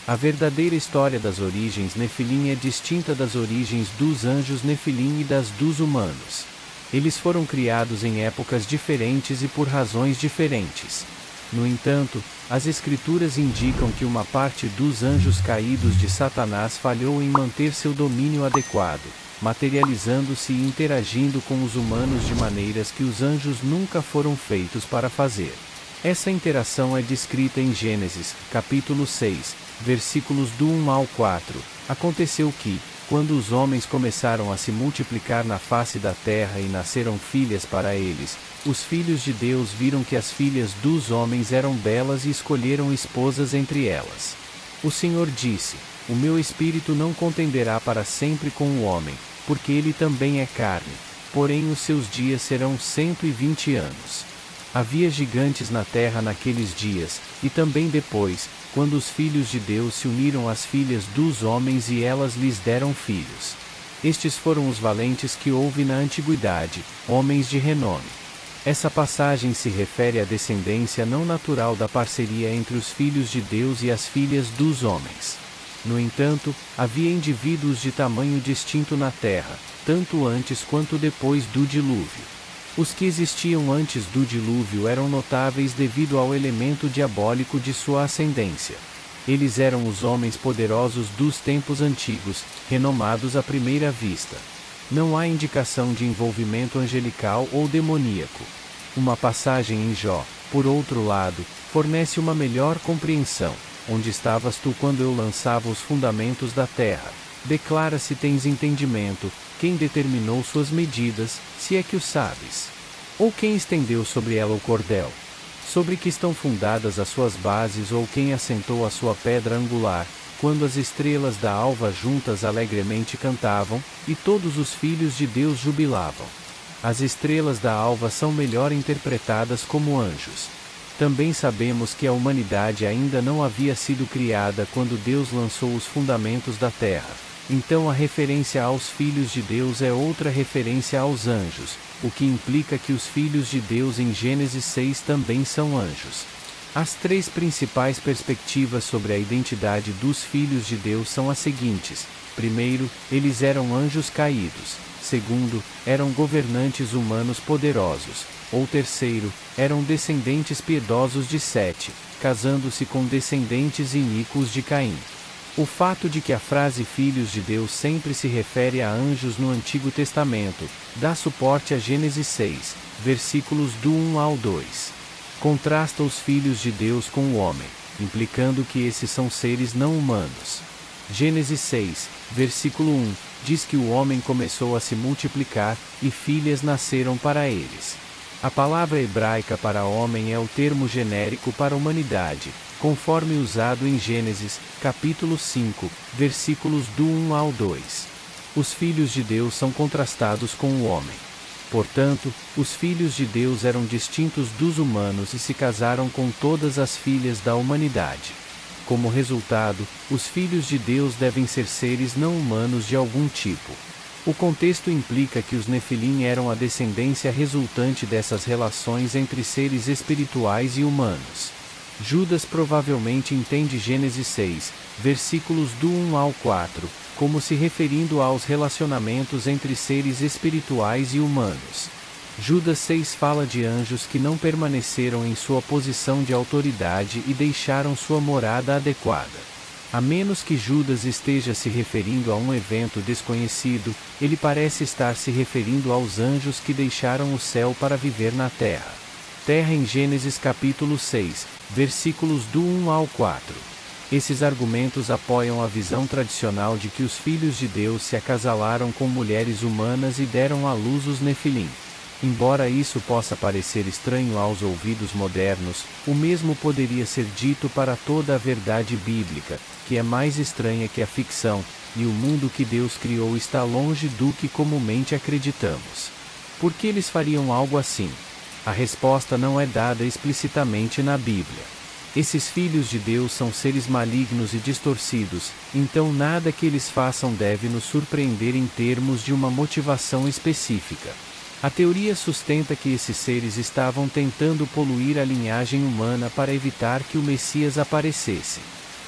A verdadeira história das origens Nefilim é distinta das origens dos anjos Nefilim e das dos humanos. Eles foram criados em épocas diferentes e por razões diferentes. No entanto, as Escrituras indicam que uma parte dos anjos caídos de Satanás falhou em manter seu domínio adequado, materializando-se e interagindo com os humanos de maneiras que os anjos nunca foram feitos para fazer. Essa interação é descrita em Gênesis, capítulo 6, versículos do 1 ao 4. Aconteceu que, quando os homens começaram a se multiplicar na face da terra e nasceram filhas para eles, os filhos de Deus viram que as filhas dos homens eram belas e escolheram esposas entre elas. O Senhor disse: O meu espírito não contenderá para sempre com o homem, porque ele também é carne, porém os seus dias serão 120 anos. Havia gigantes na terra naqueles dias, e também depois, quando os filhos de Deus se uniram às filhas dos homens e elas lhes deram filhos. Estes foram os valentes que houve na antiguidade, homens de renome. Essa passagem se refere à descendência não natural da parceria entre os filhos de Deus e as filhas dos homens. No entanto, havia indivíduos de tamanho distinto na terra, tanto antes quanto depois do dilúvio. Os que existiam antes do dilúvio eram notáveis devido ao elemento diabólico de sua ascendência. Eles eram os homens poderosos dos tempos antigos, renomados à primeira vista. Não há indicação de envolvimento angelical ou demoníaco. Uma passagem em Jó, por outro lado, fornece uma melhor compreensão. Onde estavas tu quando eu lançava os fundamentos da terra? Declara se tens entendimento, quem determinou suas medidas, se é que o sabes. Ou quem estendeu sobre ela o cordel? Sobre que estão fundadas as suas bases ou quem assentou a sua pedra angular, quando as estrelas da alva juntas alegremente cantavam, e todos os filhos de Deus jubilavam. As estrelas da alva são melhor interpretadas como anjos. Também sabemos que a humanidade ainda não havia sido criada quando Deus lançou os fundamentos da terra. Então a referência aos filhos de Deus é outra referência aos anjos, o que implica que os filhos de Deus em Gênesis 6 também são anjos. As três principais perspectivas sobre a identidade dos filhos de Deus são as seguintes: primeiro, eles eram anjos caídos; segundo, eram governantes humanos poderosos; ou terceiro, eram descendentes piedosos de Sete, casando-se com descendentes iníquos de Caim. O fato de que a frase filhos de Deus sempre se refere a anjos no Antigo Testamento, dá suporte a Gênesis 6, versículos do 1 ao 2. Contrasta os filhos de Deus com o homem, implicando que esses são seres não humanos. Gênesis 6, versículo 1, diz que o homem começou a se multiplicar, e filhas nasceram para eles. A palavra hebraica para homem é o termo genérico para humanidade, conforme usado em Gênesis, capítulo 5, versículos do 1 ao 2. Os filhos de Deus são contrastados com o homem. Portanto, os filhos de Deus eram distintos dos humanos e se casaram com todas as filhas da humanidade. Como resultado, os filhos de Deus devem ser seres não humanos de algum tipo. O contexto implica que os Nefilim eram a descendência resultante dessas relações entre seres espirituais e humanos. Judas provavelmente entende Gênesis 6, versículos do 1 ao 4, como se referindo aos relacionamentos entre seres espirituais e humanos. Judas 6 fala de anjos que não permaneceram em sua posição de autoridade e deixaram sua morada adequada. A menos que Judas esteja se referindo a um evento desconhecido, ele parece estar se referindo aos anjos que deixaram o céu para viver na terra. Terra em Gênesis capítulo 6, versículos do 1 ao 4. Esses argumentos apoiam a visão tradicional de que os filhos de Deus se acasalaram com mulheres humanas e deram à luz os Nefilim. Embora isso possa parecer estranho aos ouvidos modernos, o mesmo poderia ser dito para toda a verdade bíblica, que é mais estranha que a ficção, e o mundo que Deus criou está longe do que comumente acreditamos. Por que eles fariam algo assim? A resposta não é dada explicitamente na Bíblia. Esses filhos de Deus são seres malignos e distorcidos, então nada que eles façam deve nos surpreender em termos de uma motivação específica. A teoria sustenta que esses seres estavam tentando poluir a linhagem humana para evitar que o Messias aparecesse.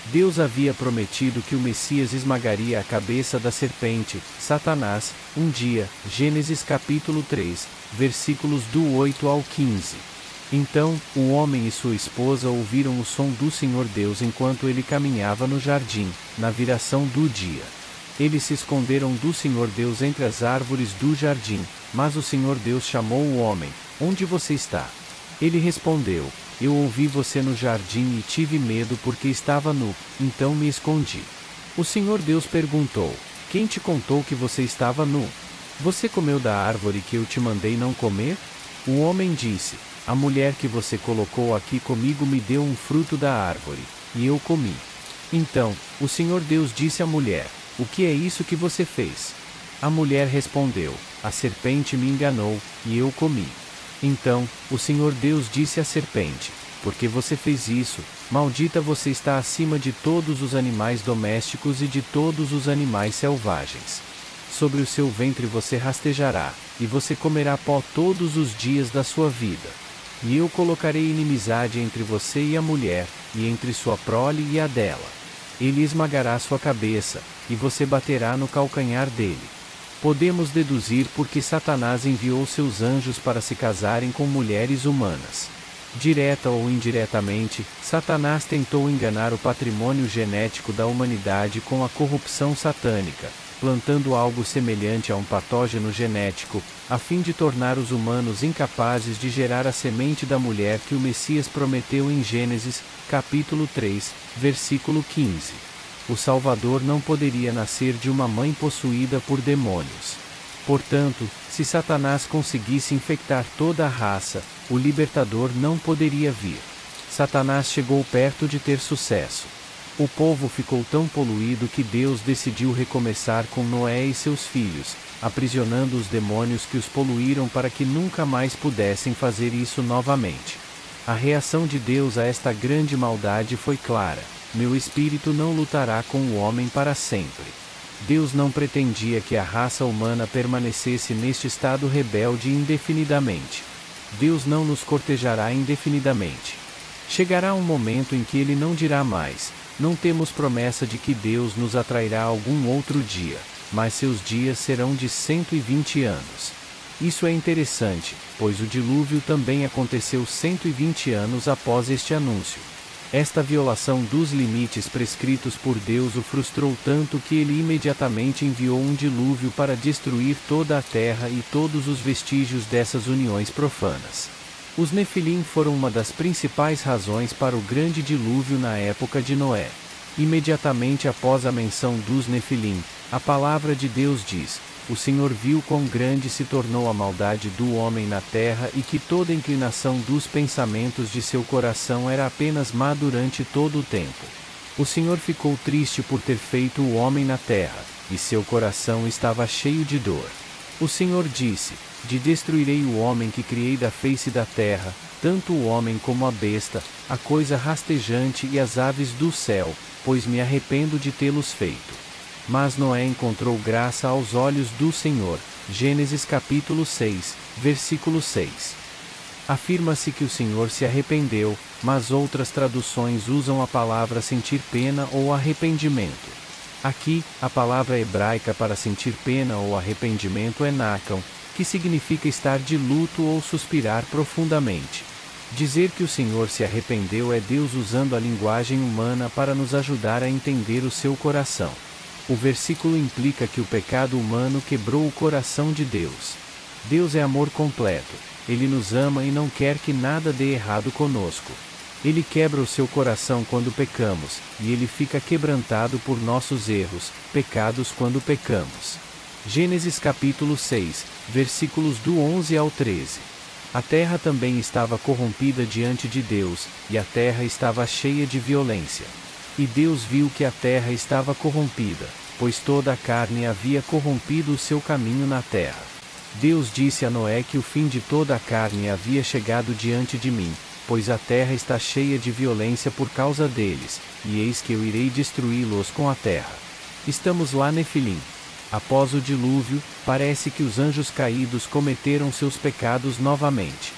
Deus havia prometido que o Messias esmagaria a cabeça da serpente, Satanás, um dia, Gênesis capítulo 3, versículos do 8 ao 15. Então, o homem e sua esposa ouviram o som do Senhor Deus enquanto ele caminhava no jardim, na viração do dia. Eles se esconderam do Senhor Deus entre as árvores do jardim, mas o Senhor Deus chamou o homem: "Onde você está?" Ele respondeu: "Eu ouvi você no jardim e tive medo porque estava nu, então me escondi." O Senhor Deus perguntou: "Quem te contou que você estava nu? Você comeu da árvore que eu te mandei não comer?" O homem disse: "A mulher que você colocou aqui comigo me deu um fruto da árvore, e eu comi." Então, o Senhor Deus disse à mulher: "O que é isso que você fez?" A mulher respondeu: "A serpente me enganou, e eu comi." Então, o Senhor Deus disse à serpente: "Porque você fez isso, maldita você está acima de todos os animais domésticos e de todos os animais selvagens. Sobre o seu ventre você rastejará, e você comerá pó todos os dias da sua vida. E eu colocarei inimizade entre você e a mulher, e entre sua prole e a dela. Ele esmagará sua cabeça, e você baterá no calcanhar dele." Podemos deduzir porque Satanás enviou seus anjos para se casarem com mulheres humanas. Direta ou indiretamente, Satanás tentou enganar o patrimônio genético da humanidade com a corrupção satânica, plantando algo semelhante a um patógeno genético, a fim de tornar os humanos incapazes de gerar a semente da mulher que o Messias prometeu em Gênesis, capítulo 3, versículo 15. O Salvador não poderia nascer de uma mãe possuída por demônios. Portanto, se Satanás conseguisse infectar toda a raça, o libertador não poderia vir. Satanás chegou perto de ter sucesso. O povo ficou tão poluído que Deus decidiu recomeçar com Noé e seus filhos, aprisionando os demônios que os poluíram para que nunca mais pudessem fazer isso novamente. A reação de Deus a esta grande maldade foi clara: "Meu espírito não lutará com o homem para sempre." Deus não pretendia que a raça humana permanecesse neste estado rebelde indefinidamente. Deus não nos cortejará indefinidamente. Chegará um momento em que Ele não dirá mais: "Não temos promessa de que Deus nos atrairá algum outro dia, mas seus dias serão de 120 anos." Isso é interessante, pois o dilúvio também aconteceu 120 anos após este anúncio. Esta violação dos limites prescritos por Deus o frustrou tanto que ele imediatamente enviou um dilúvio para destruir toda a terra e todos os vestígios dessas uniões profanas. Os Nefilim foram uma das principais razões para o grande dilúvio na época de Noé. Imediatamente após a menção dos Nefilim, a palavra de Deus diz: "O Senhor viu quão grande se tornou a maldade do homem na terra e que toda a inclinação dos pensamentos de seu coração era apenas má durante todo o tempo. O Senhor ficou triste por ter feito o homem na terra, e seu coração estava cheio de dor. O Senhor disse: destruirei o homem que criei da face da terra, tanto o homem como a besta, a coisa rastejante e as aves do céu, pois me arrependo de tê-los feito." Mas Noé encontrou graça aos olhos do Senhor. Gênesis capítulo 6, versículo 6. Afirma-se que o Senhor se arrependeu, mas outras traduções usam a palavra sentir pena ou arrependimento. Aqui, a palavra hebraica para sentir pena ou arrependimento é nakam, que significa estar de luto ou suspirar profundamente. Dizer que o Senhor se arrependeu é Deus usando a linguagem humana para nos ajudar a entender o seu coração. O versículo implica que o pecado humano quebrou o coração de Deus. Deus é amor completo. Ele nos ama e não quer que nada dê errado conosco. Ele quebra o seu coração quando pecamos, e ele fica quebrantado por nossos erros, pecados quando pecamos. Gênesis capítulo 6, versículos do 11 ao 13. A terra também estava corrompida diante de Deus, e a terra estava cheia de violência. E Deus viu que a terra estava corrompida, pois toda a carne havia corrompido o seu caminho na terra. Deus disse a Noé que o fim de toda a carne havia chegado diante de mim, pois a terra está cheia de violência por causa deles, e eis que eu irei destruí-los com a terra. Estamos lá Nefilim. Após o dilúvio, parece que os anjos caídos cometeram seus pecados novamente.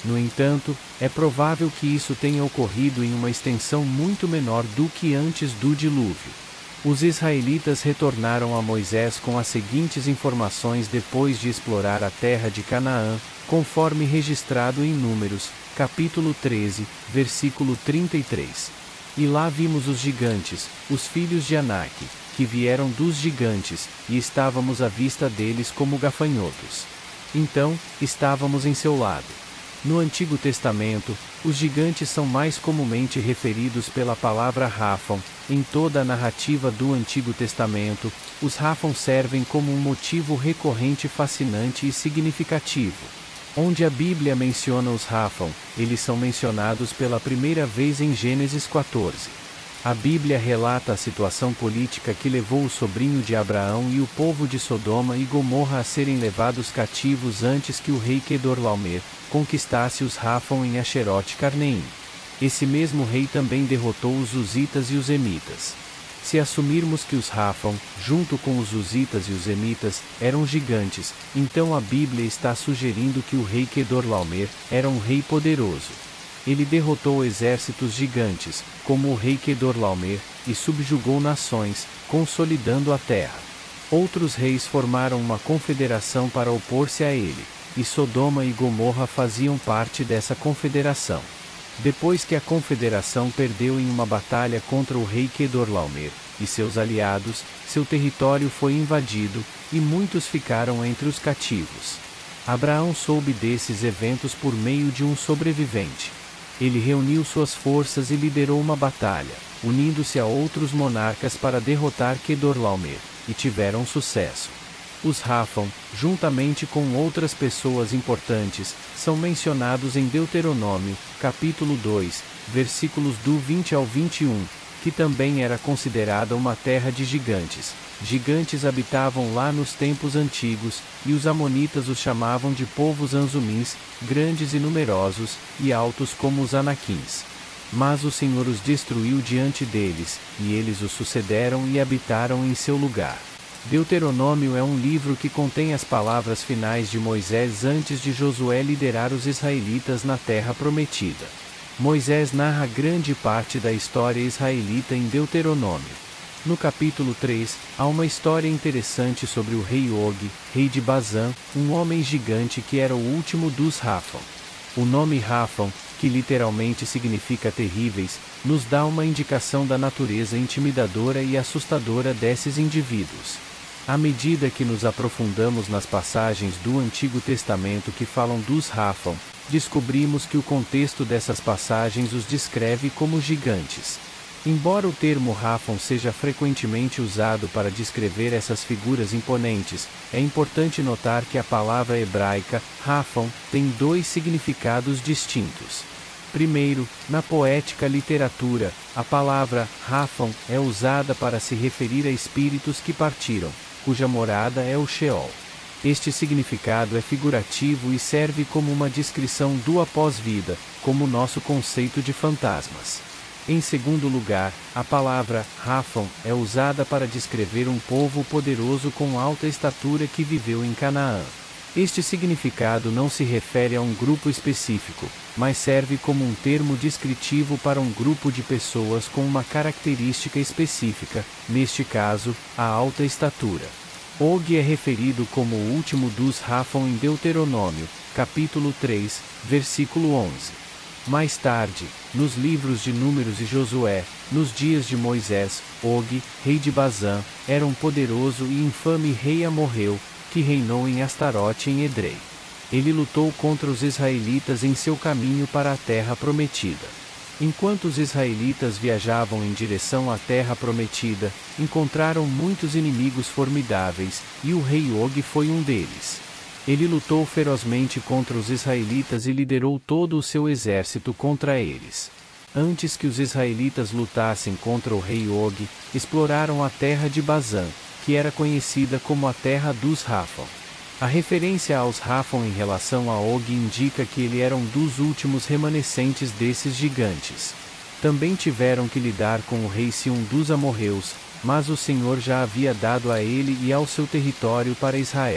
No entanto, é provável que isso tenha ocorrido em uma extensão muito menor do que antes do dilúvio. Os israelitas retornaram a Moisés com as seguintes informações depois de explorar a terra de Canaã, conforme registrado em Números, capítulo 13, versículo 33. E lá vimos os gigantes, os filhos de Anak, que vieram dos gigantes, e estávamos à vista deles como gafanhotos. Então, estávamos em seu lado. No Antigo Testamento, os gigantes são mais comumente referidos pela palavra Raphan. Em toda a narrativa do Antigo Testamento, os Raphan servem como um motivo recorrente fascinante e significativo. Onde a Bíblia menciona os Raphan, eles são mencionados pela primeira vez em Gênesis 14. A Bíblia relata a situação política que levou o sobrinho de Abraão e o povo de Sodoma e Gomorra a serem levados cativos antes que o rei Quedorlaomer conquistasse os Raphan em Asherote Carneim. Esse mesmo rei também derrotou os Uzitas e os Emitas. Se assumirmos que os Raphan, junto com os Uzitas e os Emitas, eram gigantes, então a Bíblia está sugerindo que o rei Quedorlaomer era um rei poderoso. Ele derrotou exércitos gigantes, como o rei Quedorlaomer, e subjugou nações, consolidando a terra. Outros reis formaram uma confederação para opor-se a ele, e Sodoma e Gomorra faziam parte dessa confederação. Depois que a confederação perdeu em uma batalha contra o rei Quedorlaomer e seus aliados, seu território foi invadido, e muitos ficaram entre os cativos. Abraão soube desses eventos por meio de um sobrevivente. Ele reuniu suas forças e liderou uma batalha, unindo-se a outros monarcas para derrotar Quedorlaomer, e tiveram sucesso. Os Raphan, juntamente com outras pessoas importantes, são mencionados em Deuteronômio, capítulo 2, versículos do 20 ao 21, que também era considerada uma terra de gigantes. Gigantes habitavam lá nos tempos antigos, e os amonitas os chamavam de povos anzumins, grandes e numerosos, e altos como os anaquins. Mas o Senhor os destruiu diante deles, e eles os sucederam e habitaram em seu lugar. Deuteronômio é um livro que contém as palavras finais de Moisés antes de Josué liderar os israelitas na terra prometida. Moisés narra grande parte da história israelita em Deuteronômio. No capítulo 3, há uma história interessante sobre o rei Og, rei de Bazã, um homem gigante que era o último dos Raphan. O nome Raphan, que literalmente significa terríveis, nos dá uma indicação da natureza intimidadora e assustadora desses indivíduos. À medida que nos aprofundamos nas passagens do Antigo Testamento que falam dos Raphan, descobrimos que o contexto dessas passagens os descreve como gigantes. Embora o termo Raphan seja frequentemente usado para descrever essas figuras imponentes, é importante notar que a palavra hebraica, Raphan, tem dois significados distintos. Primeiro, na poética literatura, a palavra Raphan é usada para se referir a espíritos que partiram, cuja morada é o Sheol. Este significado é figurativo e serve como uma descrição do após-vida, como o nosso conceito de fantasmas. Em segundo lugar, a palavra Raphan é usada para descrever um povo poderoso com alta estatura que viveu em Canaã. Este significado não se refere a um grupo específico, mas serve como um termo descritivo para um grupo de pessoas com uma característica específica, neste caso, a alta estatura. Og é referido como o último dos Raphan em Deuteronômio, capítulo 3, versículo 11. Mais tarde, nos livros de Números e Josué, nos dias de Moisés, Og, rei de Bazã, era um poderoso e infame rei amorreu, que reinou em Astarote em Edrei. Ele lutou contra os israelitas em seu caminho para a terra prometida. Enquanto os israelitas viajavam em direção à terra prometida, encontraram muitos inimigos formidáveis, e o rei Og foi um deles. Ele lutou ferozmente contra os israelitas e liderou todo o seu exército contra eles. Antes que os israelitas lutassem contra o rei Og, exploraram a terra de Bazã, que era conhecida como a terra dos Raphan. A referência aos Raphan em relação a Og indica que ele era um dos últimos remanescentes desses gigantes. Também tiveram que lidar com o rei Sião dos amorreus, mas o Senhor já havia dado a ele e ao seu território para Israel.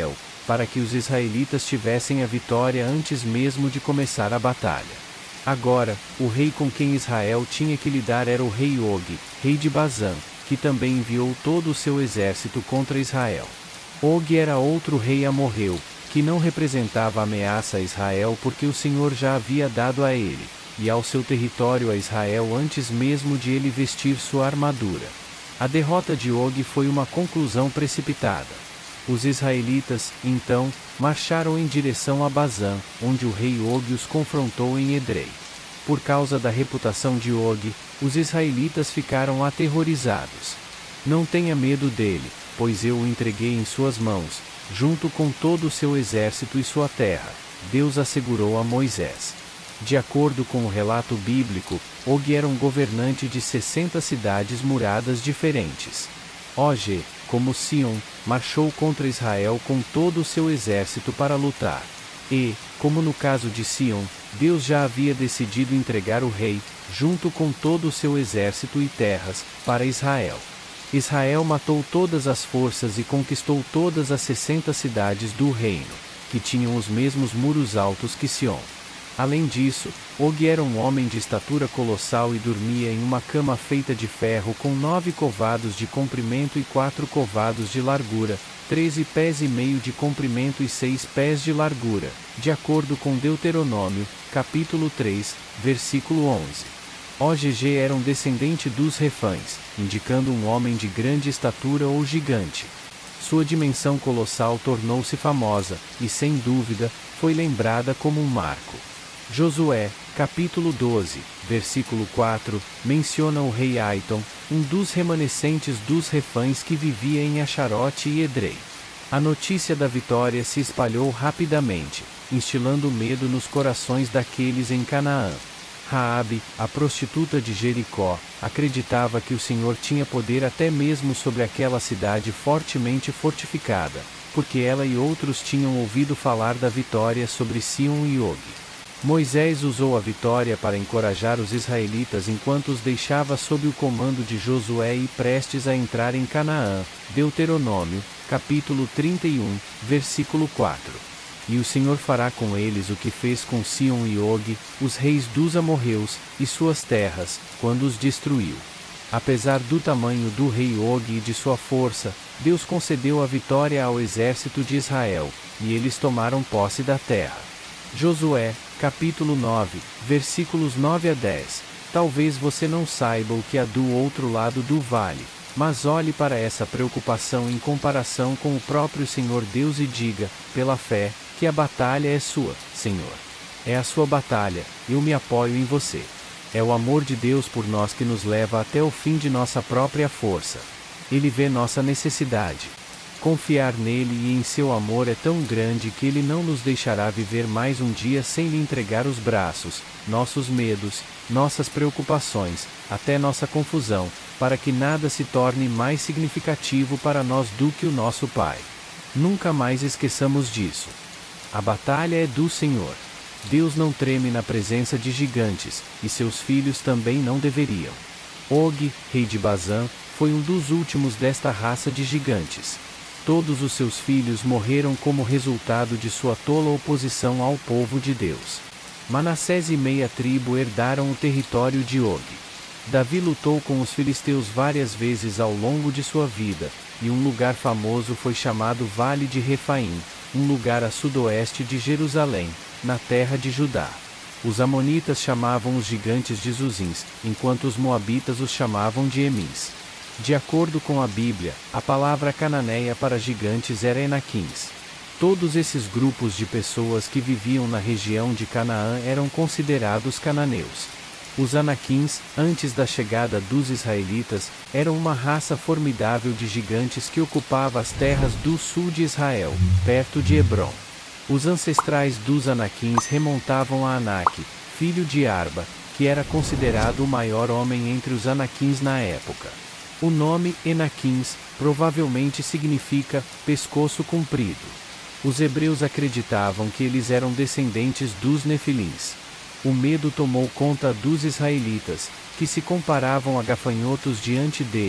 para que os israelitas tivessem a vitória antes mesmo de começar a batalha. Agora, o rei com quem Israel tinha que lidar era o rei Og, rei de Bazã, que também enviou todo o seu exército contra Israel. Og era outro rei amorreu, que não representava ameaça a Israel porque o Senhor já havia dado a ele, e ao seu território a Israel antes mesmo de ele vestir sua armadura. A derrota de Og foi uma conclusão precipitada. Os israelitas, então, marcharam em direção a Bazã, onde o rei Og os confrontou em Edrei. Por causa da reputação de Og, os israelitas ficaram aterrorizados. Não tenha medo dele, pois eu o entreguei em suas mãos, junto com todo o seu exército e sua terra, Deus assegurou a Moisés. De acordo com o relato bíblico, Og era um governante de 60 cidades muradas diferentes. Og, como Sion, marchou contra Israel com todo o seu exército para lutar. E, como no caso de Sion, Deus já havia decidido entregar o rei, junto com todo o seu exército e terras, para Israel. Israel matou todas as forças e conquistou todas as 60 cidades do reino, que tinham os mesmos muros altos que Sion. Além disso, Og era um homem de estatura colossal e dormia em uma cama feita de ferro com 9 covados de comprimento e 4 covados de largura, 13 pés e meio de comprimento e 6 pés de largura, de acordo com Deuteronômio, capítulo 3, versículo 11. Og era um descendente dos Refães, indicando um homem de grande estatura ou gigante. Sua dimensão colossal tornou-se famosa, e sem dúvida, foi lembrada como um marco. Josué, capítulo 12, versículo 4, menciona o rei Aiton, um dos remanescentes dos Refães que vivia em Asharote e Edrei. A notícia da vitória se espalhou rapidamente, instilando medo nos corações daqueles em Canaã. Raabe, a prostituta de Jericó, acreditava que o Senhor tinha poder até mesmo sobre aquela cidade fortemente fortificada, porque ela e outros tinham ouvido falar da vitória sobre Sion e Og. Moisés usou a vitória para encorajar os israelitas enquanto os deixava sob o comando de Josué e prestes a entrar em Canaã. Deuteronômio, capítulo 31, versículo 4. E o Senhor fará com eles o que fez com Sion e Og, os reis dos amorreus, e suas terras, quando os destruiu. Apesar do tamanho do rei Og e de sua força, Deus concedeu a vitória ao exército de Israel, e eles tomaram posse da terra. Josué, capítulo 9, versículos 9 a 10. Talvez você não saiba o que há do outro lado do vale, mas olhe para essa preocupação em comparação com o próprio Senhor Deus e diga, pela fé, que a batalha é sua, Senhor. É a sua batalha, eu me apoio em você. É o amor de Deus por nós que nos leva até o fim de nossa própria força. Ele vê nossa necessidade. Confiar nele e em seu amor é tão grande que ele não nos deixará viver mais um dia sem lhe entregar os braços, nossos medos, nossas preocupações, até nossa confusão, para que nada se torne mais significativo para nós do que o nosso Pai. Nunca mais esqueçamos disso. A batalha é do Senhor. Deus não treme na presença de gigantes, e seus filhos também não deveriam. Og, rei de Bazã, foi um dos últimos desta raça de gigantes. Todos os seus filhos morreram como resultado de sua tola oposição ao povo de Deus. Manassés e meia tribo herdaram o território de Og. Davi lutou com os filisteus várias vezes ao longo de sua vida, e um lugar famoso foi chamado Vale de Refaim, um lugar a sudoeste de Jerusalém, na terra de Judá. Os amonitas chamavam os gigantes de Zuzins, enquanto os moabitas os chamavam de Emins. De acordo com a Bíblia, a palavra cananeia para gigantes era Enaquins. Todos esses grupos de pessoas que viviam na região de Canaã eram considerados cananeus. Os Anaquins, antes da chegada dos israelitas, eram uma raça formidável de gigantes que ocupava as terras do sul de Israel, perto de Hebrom. Os ancestrais dos Anaquins remontavam a Anak, filho de Arba, que era considerado o maior homem entre os Anaquins na época. O nome Enaquins provavelmente significa pescoço comprido. Os hebreus acreditavam que eles eram descendentes dos Nefilins. O medo tomou conta dos israelitas, que se comparavam a gafanhotos diante deles,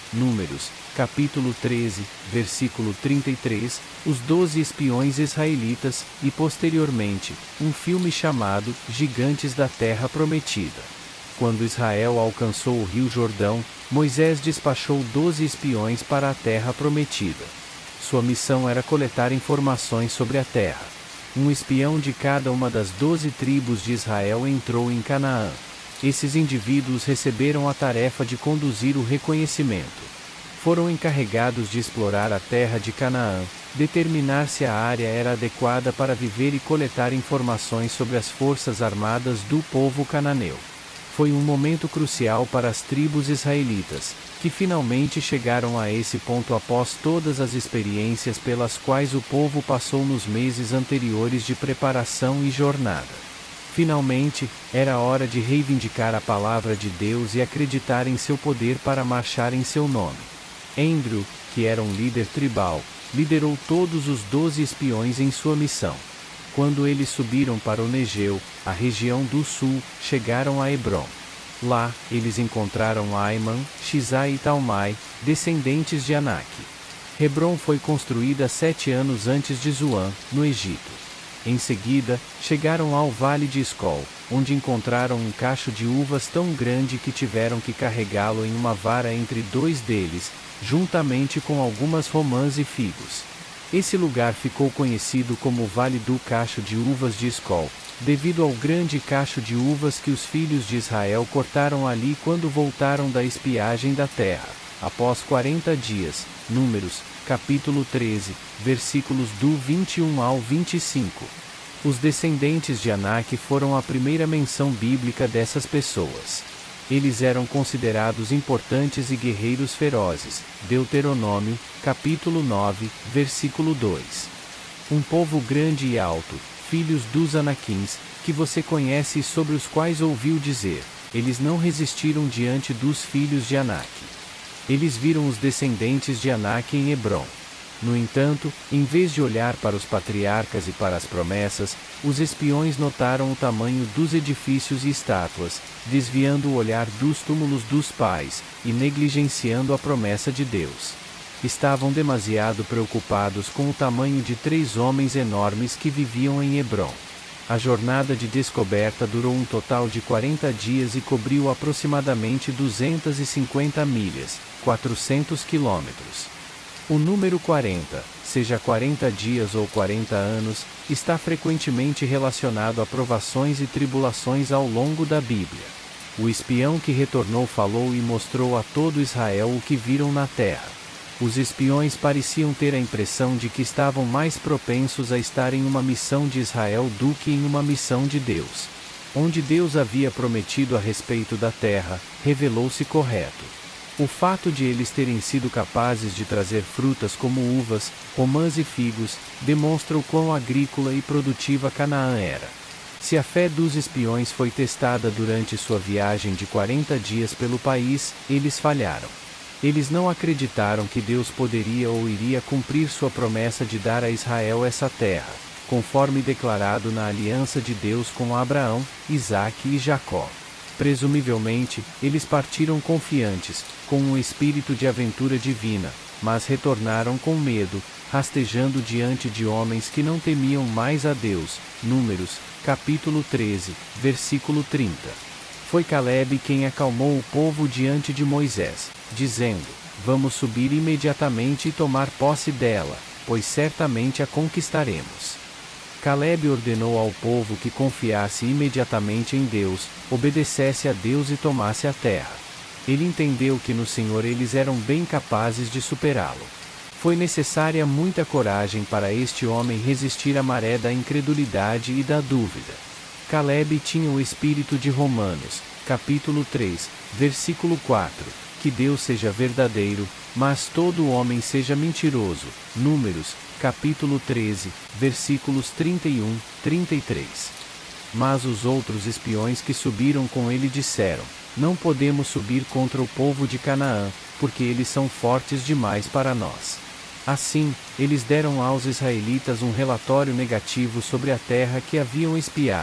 Números, capítulo 13, versículo 33, os 12 espiões israelitas, e posteriormente, um filme chamado Gigantes da Terra Prometida. Quando Israel alcançou o rio Jordão, Moisés despachou 12 espiões para a Terra Prometida. Sua missão era coletar informações sobre a terra. Um espião de cada uma das 12 tribos de Israel entrou em Canaã. Esses indivíduos receberam a tarefa de conduzir o reconhecimento. Foram encarregados de explorar a terra de Canaã, determinar se a área era adequada para viver e coletar informações sobre as forças armadas do povo cananeu. Foi um momento crucial para as tribos israelitas, que finalmente chegaram a esse ponto após todas as experiências pelas quais o povo passou nos meses anteriores de preparação e jornada. Finalmente, era hora de reivindicar a palavra de Deus e acreditar em seu poder para marchar em seu nome. Andrew, que era um líder tribal, liderou todos os 12 espiões em sua missão. Quando eles subiram para o Negeu, a região do sul, chegaram a Hebrom. Lá, eles encontraram Aiman, Shizai e Talmai, descendentes de Anak. Hebrom foi construída 7 anos antes de Zoan, no Egito. Em seguida, chegaram ao Vale de Escol, onde encontraram um cacho de uvas tão grande que tiveram que carregá-lo em uma vara entre 2 deles, juntamente com algumas romãs e figos. Esse lugar ficou conhecido como o Vale do Cacho de Uvas de Escol, devido ao grande cacho de uvas que os filhos de Israel cortaram ali quando voltaram da espiagem da terra, após 40 dias. Números, capítulo 13, versículos do 21 ao 25. Os descendentes de Anak foram a primeira menção bíblica dessas pessoas. Eles eram considerados importantes e guerreiros ferozes. Deuteronômio, capítulo 9, versículo 2. Um povo grande e alto, filhos dos Anaquins, que você conhece e sobre os quais ouviu dizer, eles não resistiram diante dos filhos de Anak. Eles viram os descendentes de Anak em Hebrom. No entanto, em vez de olhar para os patriarcas e para as promessas, os espiões notaram o tamanho dos edifícios e estátuas, desviando o olhar dos túmulos dos pais, e negligenciando a promessa de Deus. Estavam demasiado preocupados com o tamanho de 3 homens enormes que viviam em Hebrom. A jornada de descoberta durou um total de 40 dias e cobriu aproximadamente 250 milhas, 400 quilômetros. O número 40, seja 40 dias ou 40 anos, está frequentemente relacionado a provações e tribulações ao longo da Bíblia. O espião que retornou falou e mostrou a todo Israel o que viram na terra. Os espiões pareciam ter a impressão de que estavam mais propensos a estar em uma missão de Israel do que em uma missão de Deus. Onde Deus havia prometido a respeito da terra, revelou-se correto. O fato de eles terem sido capazes de trazer frutas como uvas, romãs e figos, demonstra o quão agrícola e produtiva Canaã era. Se a fé dos espiões foi testada durante sua viagem de 40 dias pelo país, eles falharam. Eles não acreditaram que Deus poderia ou iria cumprir sua promessa de dar a Israel essa terra, conforme declarado na aliança de Deus com Abraão, Isaque e Jacó. Presumivelmente, eles partiram confiantes, com um espírito de aventura divina, mas retornaram com medo, rastejando diante de homens que não temiam mais a Deus. Números, capítulo 13, versículo 30. Foi Calebe quem acalmou o povo diante de Moisés, dizendo: vamos subir imediatamente e tomar posse dela, pois certamente a conquistaremos. Calebe ordenou ao povo que confiasse imediatamente em Deus, obedecesse a Deus e tomasse a terra. Ele entendeu que no Senhor eles eram bem capazes de superá-lo. Foi necessária muita coragem para este homem resistir à maré da incredulidade e da dúvida. Calebe tinha o espírito de Romanos, capítulo 3, versículo 4, que Deus seja verdadeiro, mas todo homem seja mentiroso. Números, capítulo 13, versículos 31, 33. Mas os outros espiões que subiram com ele disseram: não podemos subir contra o povo de Canaã, porque eles são fortes demais para nós. Assim, eles deram aos israelitas um relatório negativo sobre a terra que haviam espiado.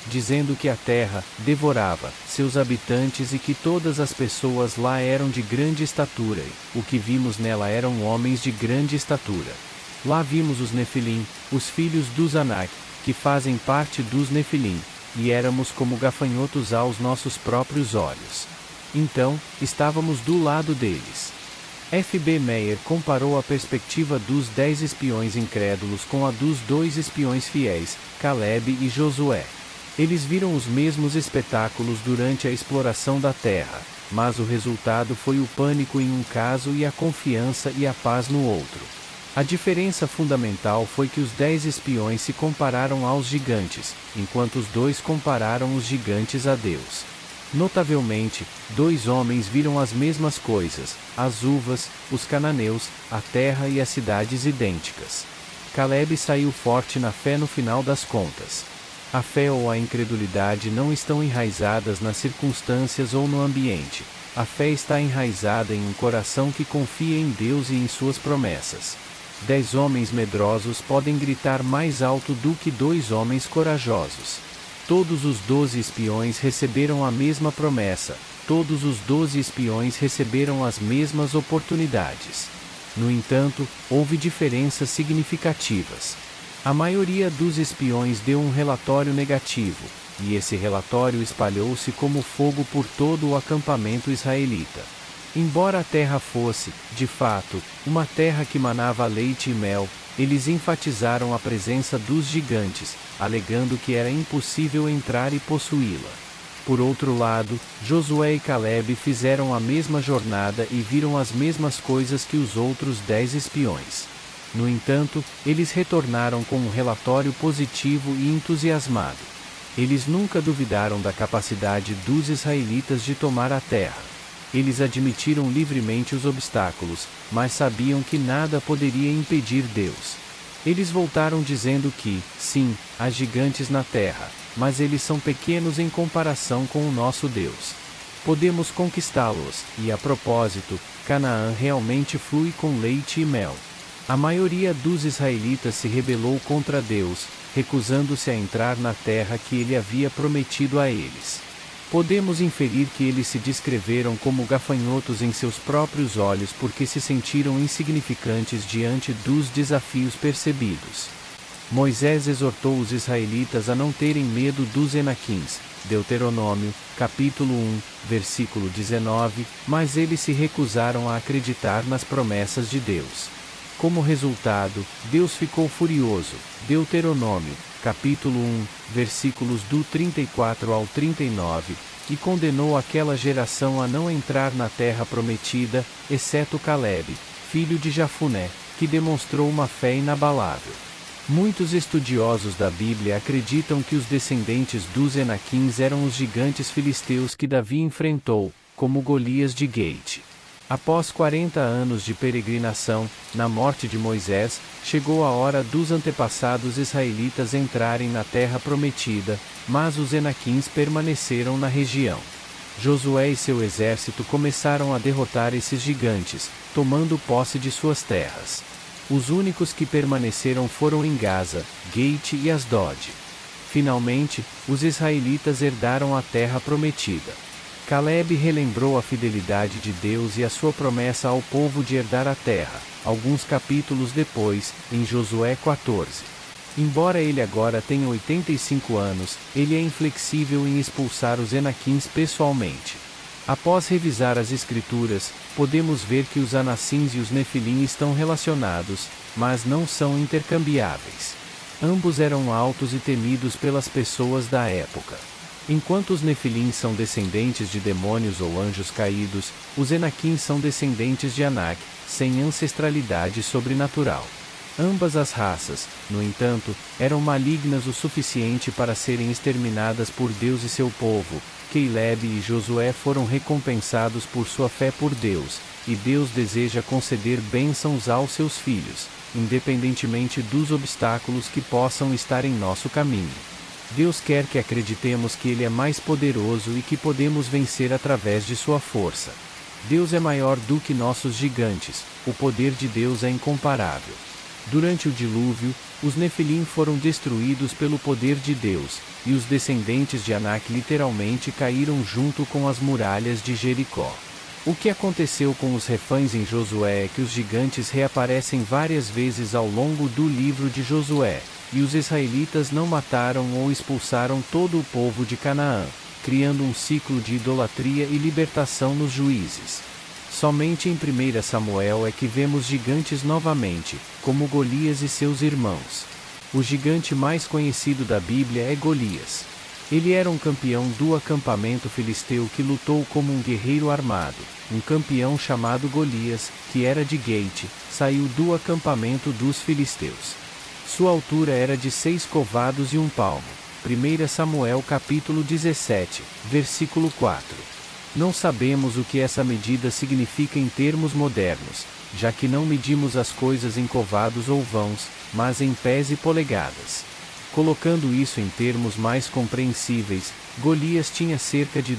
dizendo que a terra devorava seus habitantes e que todas as pessoas lá eram de grande estatura e o que vimos nela eram homens de grande estatura. Lá vimos os Nefilim, os filhos dos Anak, que fazem parte dos Nefilim, e éramos como gafanhotos aos nossos próprios olhos. Então, estávamos do lado deles. F. B. Meyer comparou a perspectiva dos 10 espiões incrédulos com a dos 2 espiões fiéis, Caleb e Josué. Eles viram os mesmos espetáculos durante a exploração da terra, mas o resultado foi o pânico em um caso e a confiança e a paz no outro. A diferença fundamental foi que os 10 espiões se compararam aos gigantes, enquanto os 2 compararam os gigantes a Deus. Notavelmente, 2 homens viram as mesmas coisas, as uvas, os cananeus, a terra e as cidades idênticas. Caleb saiu forte na fé no final das contas. A fé ou a incredulidade não estão enraizadas nas circunstâncias ou no ambiente. A fé está enraizada em um coração que confia em Deus e em suas promessas. 10 homens medrosos podem gritar mais alto do que 2 homens corajosos. Todos os 12 espiões receberam a mesma promessa, todos os 12 espiões receberam as mesmas oportunidades. No entanto, houve diferenças significativas. A maioria dos espiões deu um relatório negativo, e esse relatório espalhou-se como fogo por todo o acampamento israelita. Embora a terra fosse, de fato, uma terra que manava leite e mel, eles enfatizaram a presença dos gigantes, alegando que era impossível entrar e possuí-la. Por outro lado, Josué e Caleb fizeram a mesma jornada e viram as mesmas coisas que os outros 10 espiões. No entanto, eles retornaram com um relatório positivo e entusiasmado. Eles nunca duvidaram da capacidade dos israelitas de tomar a terra. Eles admitiram livremente os obstáculos, mas sabiam que nada poderia impedir Deus. Eles voltaram dizendo que, sim, há gigantes na terra, mas eles são pequenos em comparação com o nosso Deus. Podemos conquistá-los, e a propósito, Canaã realmente flui com leite e mel. A maioria dos israelitas se rebelou contra Deus, recusando-se a entrar na terra que ele havia prometido a eles. Podemos inferir que eles se descreveram como gafanhotos em seus próprios olhos porque se sentiram insignificantes diante dos desafios percebidos. Moisés exortou os israelitas a não terem medo dos Enaquins, Deuteronômio, capítulo 1, versículo 19, mas eles se recusaram a acreditar nas promessas de Deus. Como resultado, Deus ficou furioso, Deuteronômio, capítulo 1, versículos do 34 ao 39, e condenou aquela geração a não entrar na terra prometida, exceto Caleb, filho de Jafuné, que demonstrou uma fé inabalável. Muitos estudiosos da Bíblia acreditam que os descendentes dos Enaquins eram os gigantes filisteus que Davi enfrentou, como Golias de Gate. Após 40 anos de peregrinação, na morte de Moisés, chegou a hora dos antepassados israelitas entrarem na terra prometida, mas os Enaquins permaneceram na região. Josué e seu exército começaram a derrotar esses gigantes, tomando posse de suas terras. Os únicos que permaneceram foram em Gaza, Gate e Asdod. Finalmente, os israelitas herdaram a terra prometida. Caleb relembrou a fidelidade de Deus e a sua promessa ao povo de herdar a terra, alguns capítulos depois, em Josué 14. Embora ele agora tenha 85 anos, ele é inflexível em expulsar os Enaquins pessoalmente. Após revisar as escrituras, podemos ver que os Anassins e os Nefilim estão relacionados, mas não são intercambiáveis. Ambos eram altos e temidos pelas pessoas da época. Enquanto os Nefilim são descendentes de demônios ou anjos caídos, os Enaquins são descendentes de Anak, sem ancestralidade sobrenatural. Ambas as raças, no entanto, eram malignas o suficiente para serem exterminadas por Deus e seu povo. Caleb e Josué foram recompensados por sua fé por Deus, e Deus deseja conceder bênçãos aos seus filhos, independentemente dos obstáculos que possam estar em nosso caminho. Deus quer que acreditemos que Ele é mais poderoso e que podemos vencer através de sua força. Deus é maior do que nossos gigantes, o poder de Deus é incomparável. Durante o dilúvio, os Nefilim foram destruídos pelo poder de Deus, e os descendentes de Anak literalmente caíram junto com as muralhas de Jericó. O que aconteceu com os refães em Josué é que os gigantes reaparecem várias vezes ao longo do livro de Josué, e os israelitas não mataram ou expulsaram todo o povo de Canaã, criando um ciclo de idolatria e libertação nos juízes. Somente em 1 Samuel é que vemos gigantes novamente, como Golias e seus irmãos. O gigante mais conhecido da Bíblia é Golias. Ele era um campeão do acampamento filisteu que lutou como um guerreiro armado. Um campeão chamado Golias, que era de Gate, saiu do acampamento dos filisteus. Sua altura era de 6 covados e 1 palmo. 1 Samuel capítulo 17, versículo 4. Não sabemos o que essa medida significa em termos modernos, já que não medimos as coisas em covados ou vãos, mas em pés e polegadas. Colocando isso em termos mais compreensíveis, Golias tinha cerca de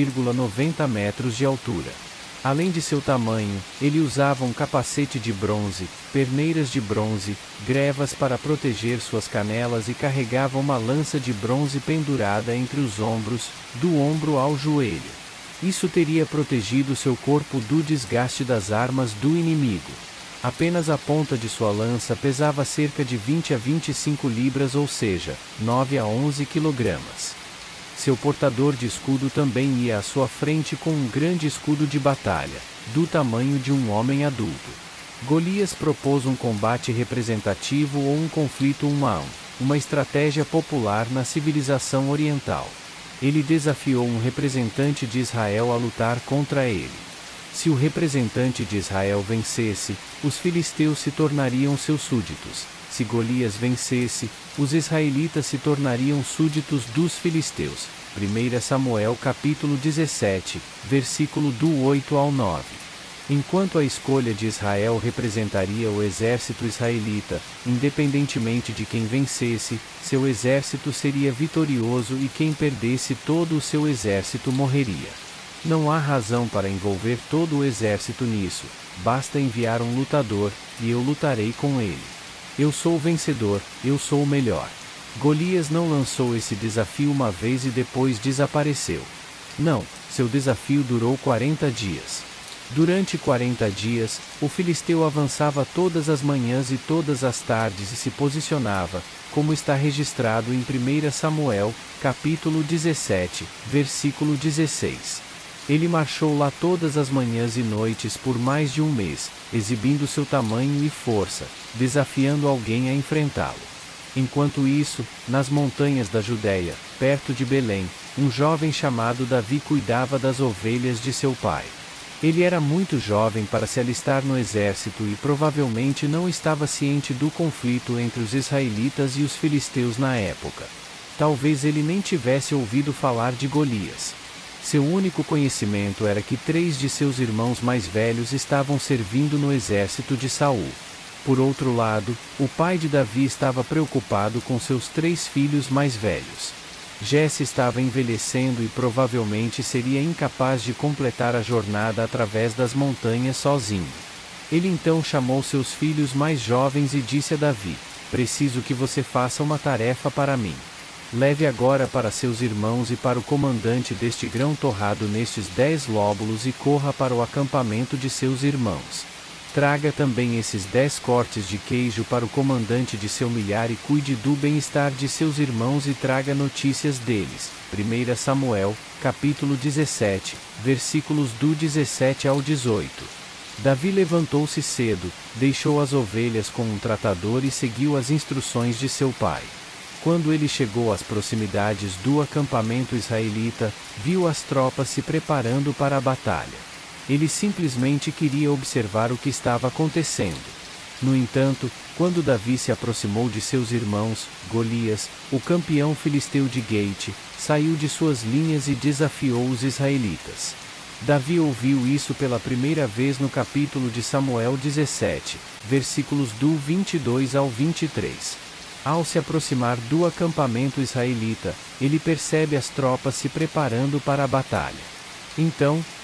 2,90 metros de altura. Além de seu tamanho, ele usava um capacete de bronze, perneiras de bronze, grevas para proteger suas canelas e carregava uma lança de bronze pendurada entre os ombros, do ombro ao joelho. Isso teria protegido seu corpo do desgaste das armas do inimigo. Apenas a ponta de sua lança pesava cerca de 20 a 25 libras, ou seja, 9 a 11 quilogramas. Seu portador de escudo também ia à sua frente com um grande escudo de batalha, do tamanho de um homem adulto. Golias propôs um combate representativo ou um conflito 1 a 1, uma estratégia popular na civilização oriental. Ele desafiou um representante de Israel a lutar contra ele. Se o representante de Israel vencesse, os filisteus se tornariam seus súditos. Se Golias vencesse, os israelitas se tornariam súditos dos filisteus. 1 Samuel capítulo 17, versículo do 8 ao 9. Enquanto a escolha de Israel representaria o exército israelita, independentemente de quem vencesse, seu exército seria vitorioso e quem perdesse todo o seu exército morreria. Não há razão para envolver todo o exército nisso, basta enviar um lutador, e eu lutarei com ele. Eu sou o vencedor, eu sou o melhor. Golias não lançou esse desafio uma vez e depois desapareceu. Não, seu desafio durou 40 dias. Durante 40 dias, o filisteu avançava todas as manhãs e todas as tardes e se posicionava, como está registrado em 1 Samuel, capítulo 17, versículo 16. Ele marchou lá todas as manhãs e noites por mais de um mês, exibindo seu tamanho e força, desafiando alguém a enfrentá-lo. Enquanto isso, nas montanhas da Judéia, perto de Belém, um jovem chamado Davi cuidava das ovelhas de seu pai. Ele era muito jovem para se alistar no exército e provavelmente não estava ciente do conflito entre os israelitas e os filisteus na época. Talvez ele nem tivesse ouvido falar de Golias. Seu único conhecimento era que 3 de seus irmãos mais velhos estavam servindo no exército de Saul. Por outro lado, o pai de Davi estava preocupado com seus 3 filhos mais velhos. Jesse estava envelhecendo e provavelmente seria incapaz de completar a jornada através das montanhas sozinho. Ele então chamou seus filhos mais jovens e disse a Davi: "Preciso que você faça uma tarefa para mim. Leve agora para seus irmãos e para o comandante deste grão torrado nestes 10 lóbulos e corra para o acampamento de seus irmãos. Traga também esses 10 cortes de queijo para o comandante de seu milhar e cuide do bem-estar de seus irmãos e traga notícias deles." 1 Samuel, capítulo 17, versículos do 17 ao 18. Davi levantou-se cedo, deixou as ovelhas com um tratador e seguiu as instruções de seu pai. Quando ele chegou às proximidades do acampamento israelita, viu as tropas se preparando para a batalha. Ele simplesmente queria observar o que estava acontecendo. No entanto, quando Davi se aproximou de seus irmãos, Golias, o campeão filisteu de Gate, saiu de suas linhas e desafiou os israelitas. Davi ouviu isso pela primeira vez no capítulo de Samuel 17, versículos do 22 ao 23. Ao se aproximar do acampamento israelita, ele percebe as tropas se preparando para a batalha. Então,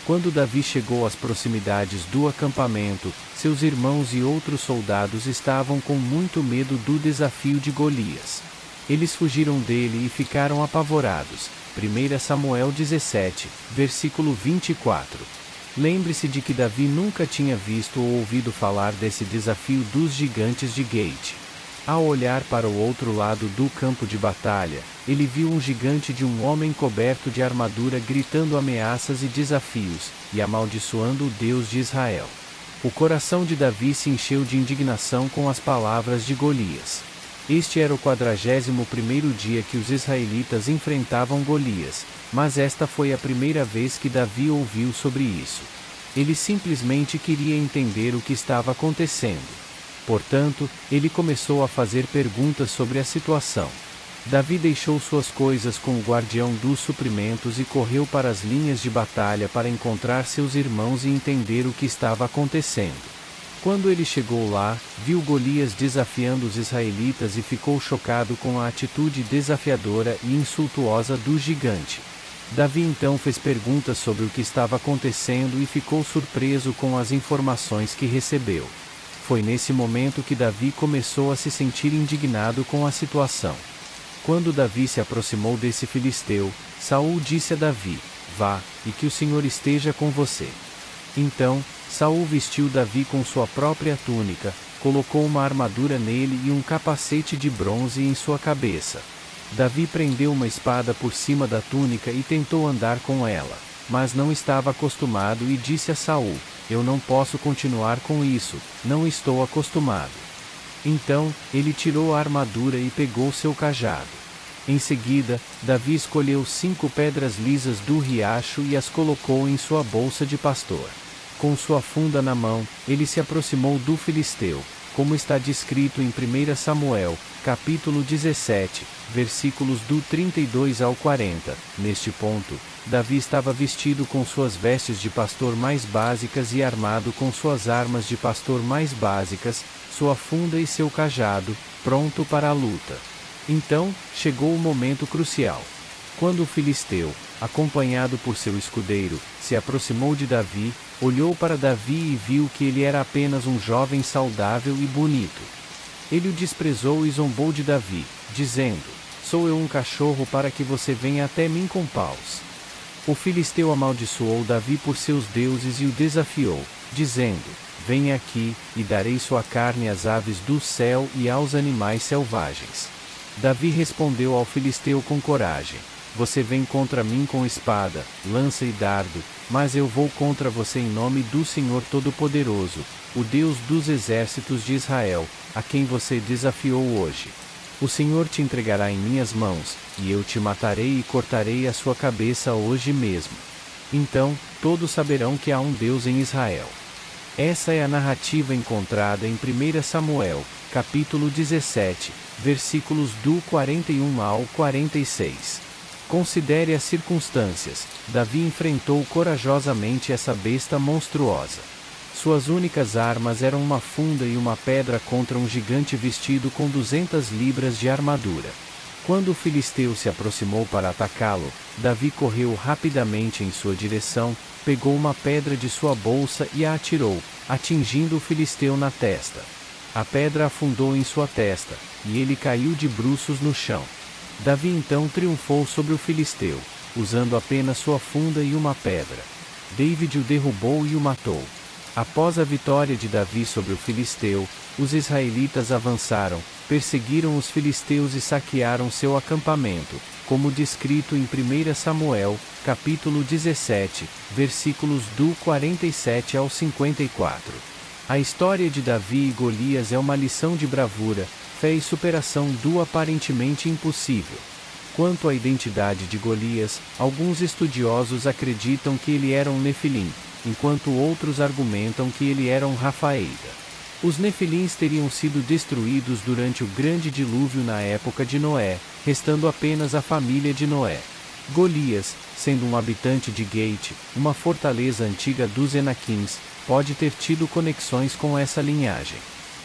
Quando Davi chegou às proximidades do acampamento, seus irmãos e outros soldados estavam com muito medo do desafio de Golias. Eles fugiram dele e ficaram apavorados. 1 Samuel 17, versículo 24. Lembre-se de que Davi nunca tinha visto ou ouvido falar desse desafio dos gigantes de Gate. Ao olhar para o outro lado do campo de batalha, ele viu um gigante de um homem coberto de armadura gritando ameaças e desafios, e amaldiçoando o Deus de Israel. O coração de Davi se encheu de indignação com as palavras de Golias. Este era o 41º dia que os israelitas enfrentavam Golias, mas esta foi a primeira vez que Davi ouviu sobre isso. Ele simplesmente queria entender o que estava acontecendo. Portanto, ele começou a fazer perguntas sobre a situação. Davi deixou suas coisas com o guardião dos suprimentos e correu para as linhas de batalha para encontrar seus irmãos e entender o que estava acontecendo. Quando ele chegou lá, viu Golias desafiando os israelitas e ficou chocado com a atitude desafiadora e insultuosa do gigante. Davi então fez perguntas sobre o que estava acontecendo e ficou surpreso com as informações que recebeu. Foi nesse momento que Davi começou a se sentir indignado com a situação. Quando Davi se aproximou desse filisteu, Saul disse a Davi: "Vá, e que o Senhor esteja com você." Então, Saul vestiu Davi com sua própria túnica, colocou uma armadura nele e um capacete de bronze em sua cabeça. Davi prendeu uma espada por cima da túnica e tentou andar com ela, mas não estava acostumado e disse a Saul: "Eu não posso continuar com isso, não estou acostumado." Então, ele tirou a armadura e pegou seu cajado. Em seguida, Davi escolheu 5 pedras lisas do riacho e as colocou em sua bolsa de pastor. Com sua funda na mão, ele se aproximou do filisteu, como está descrito em 1 Samuel, capítulo 17, versículos do 32 ao 40. Neste ponto, Davi estava vestido com suas vestes de pastor mais básicas e armado com suas armas de pastor mais básicas, sua funda e seu cajado, pronto para a luta. Então, chegou o momento crucial. Quando o filisteu, acompanhado por seu escudeiro, se aproximou de Davi, olhou para Davi e viu que ele era apenas um jovem saudável e bonito. Ele o desprezou e zombou de Davi, dizendo: "Sou eu um cachorro para que você venha até mim com paus?" O filisteu amaldiçoou Davi por seus deuses e o desafiou, dizendo: "Venha aqui, e darei sua carne às aves do céu e aos animais selvagens." Davi respondeu ao filisteu com coragem: "Você vem contra mim com espada, lança e dardo, mas eu vou contra você em nome do Senhor Todo-Poderoso, o Deus dos exércitos de Israel, a quem você desafiou hoje. O Senhor te entregará em minhas mãos, e eu te matarei e cortarei a sua cabeça hoje mesmo. Então, todos saberão que há um Deus em Israel." Essa é a narrativa encontrada em 1 Samuel, capítulo 17, versículos do 41 ao 46. Considere as circunstâncias. Davi enfrentou corajosamente essa besta monstruosa. Suas únicas armas eram uma funda e uma pedra contra um gigante vestido com 200 libras de armadura. Quando o filisteu se aproximou para atacá-lo, Davi correu rapidamente em sua direção, pegou uma pedra de sua bolsa e a atirou, atingindo o filisteu na testa. A pedra afundou em sua testa, e ele caiu de bruços no chão. Davi então triunfou sobre o filisteu, usando apenas sua funda e uma pedra. David o derrubou e o matou. Após a vitória de Davi sobre o filisteu, os israelitas avançaram, perseguiram os filisteus e saquearam seu acampamento, como descrito em 1 Samuel, capítulo 17, versículos do 47 ao 54. A história de Davi e Golias é uma lição de bravura, fé e superação do aparentemente impossível. Quanto à identidade de Golias, alguns estudiosos acreditam que ele era um Nefilim, enquanto outros argumentam que ele era um Rafaída. Os Nefilins teriam sido destruídos durante o grande dilúvio na época de Noé, restando apenas a família de Noé. Golias, sendo um habitante de Gate, uma fortaleza antiga dos Enaquins, pode ter tido conexões com essa linhagem.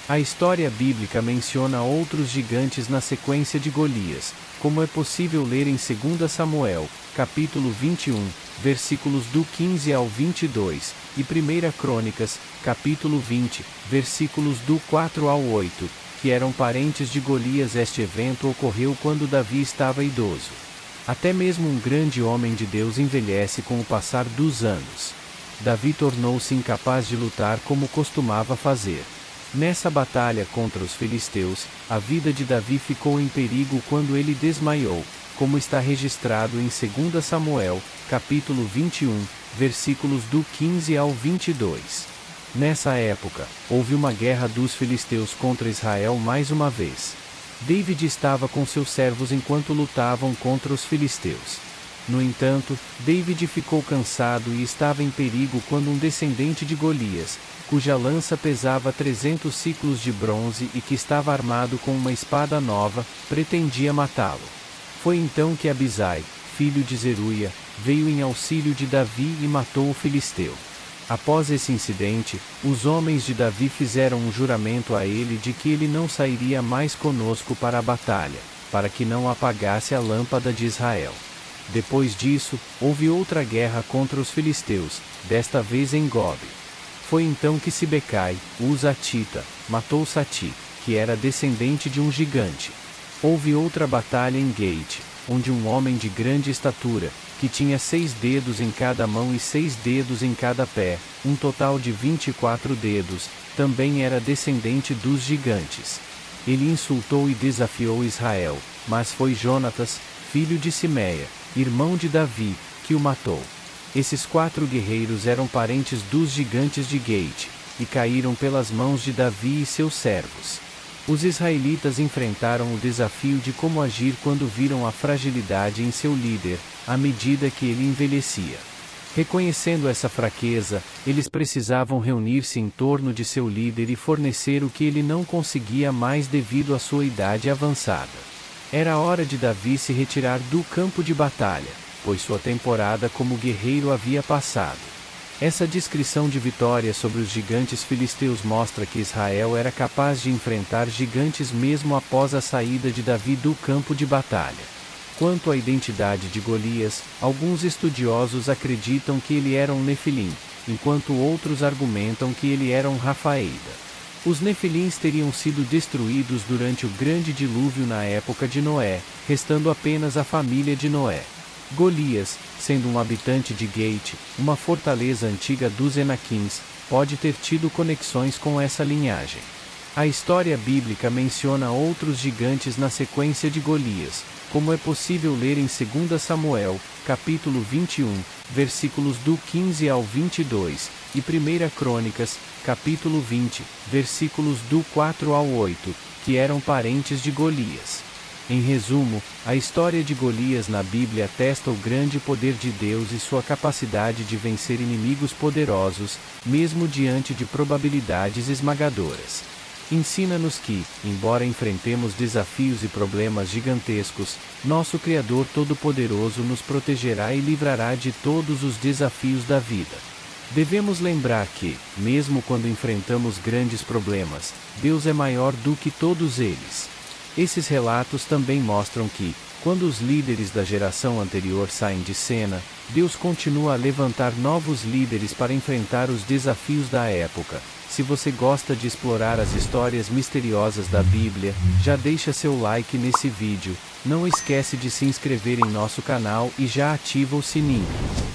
A história bíblica menciona outros gigantes na sequência de Golias, como é possível ler em 2 Samuel, capítulo 21, versículos do 15 ao 22, e 1 Crônicas, capítulo 20, versículos do 4 ao 8, que eram parentes de Golias. Este evento ocorreu quando Davi estava idoso. Até mesmo um grande homem de Deus envelhece com o passar dos anos. Davi tornou-se incapaz de lutar como costumava fazer. Nessa batalha contra os filisteus, a vida de Davi ficou em perigo quando ele desmaiou, como está registrado em 2 Samuel, capítulo 21, versículos do 15 ao 22. Nessa época, houve uma guerra dos filisteus contra Israel mais uma vez. David estava com seus servos enquanto lutavam contra os filisteus. No entanto, David ficou cansado e estava em perigo quando um descendente de Golias, cuja lança pesava 300 siclos de bronze e que estava armado com uma espada nova, pretendia matá-lo. Foi então que Abisai, filho de Zeruia, veio em auxílio de Davi e matou o filisteu. Após esse incidente, os homens de Davi fizeram um juramento a ele de que ele não sairia mais conosco para a batalha, para que não apagasse a lâmpada de Israel. Depois disso, houve outra guerra contra os filisteus, desta vez em Gob. Foi então que Sibecai, o Husatita, matou Sati, que era descendente de um gigante. Houve outra batalha em Gate, onde um homem de grande estatura, que tinha 6 dedos em cada mão e 6 dedos em cada pé, um total de 24 dedos, também era descendente dos gigantes. Ele insultou e desafiou Israel, mas foi Jonatas, filho de Simeia, irmão de Davi, que o matou. Esses 4 guerreiros eram parentes dos gigantes de Gate, e caíram pelas mãos de Davi e seus servos. Os israelitas enfrentaram o desafio de como agir quando viram a fragilidade em seu líder, à medida que ele envelhecia. Reconhecendo essa fraqueza, eles precisavam reunir-se em torno de seu líder e fornecer o que ele não conseguia mais devido à sua idade avançada. Era hora de Davi se retirar do campo de batalha, pois sua temporada como guerreiro havia passado. Essa descrição de vitória sobre os gigantes filisteus mostra que Israel era capaz de enfrentar gigantes mesmo após a saída de Davi do campo de batalha. Quanto à identidade de Golias, alguns estudiosos acreditam que ele era um Nefilim, enquanto outros argumentam que ele era um Rafaída. Os Nefilins teriam sido destruídos durante o grande dilúvio na época de Noé, restando apenas a família de Noé. Golias, sendo um habitante de Gate, uma fortaleza antiga dos Enaquins, pode ter tido conexões com essa linhagem. A história bíblica menciona outros gigantes na sequência de Golias, como é possível ler em 2 Samuel, capítulo 21, versículos do 15 ao 22, e 1 Crônicas, capítulo 20, versículos do 4 ao 8, que eram parentes de Golias. Em resumo, a história de Golias na Bíblia atesta o grande poder de Deus e sua capacidade de vencer inimigos poderosos, mesmo diante de probabilidades esmagadoras. Ensina-nos que, embora enfrentemos desafios e problemas gigantescos, nosso Criador Todo-Poderoso nos protegerá e livrará de todos os desafios da vida. Devemos lembrar que, mesmo quando enfrentamos grandes problemas, Deus é maior do que todos eles. Esses relatos também mostram que, quando os líderes da geração anterior saem de cena, Deus continua a levantar novos líderes para enfrentar os desafios da época. Se você gosta de explorar as histórias misteriosas da Bíblia, já deixa seu like nesse vídeo, não esquece de se inscrever em nosso canal e já ativa o sininho.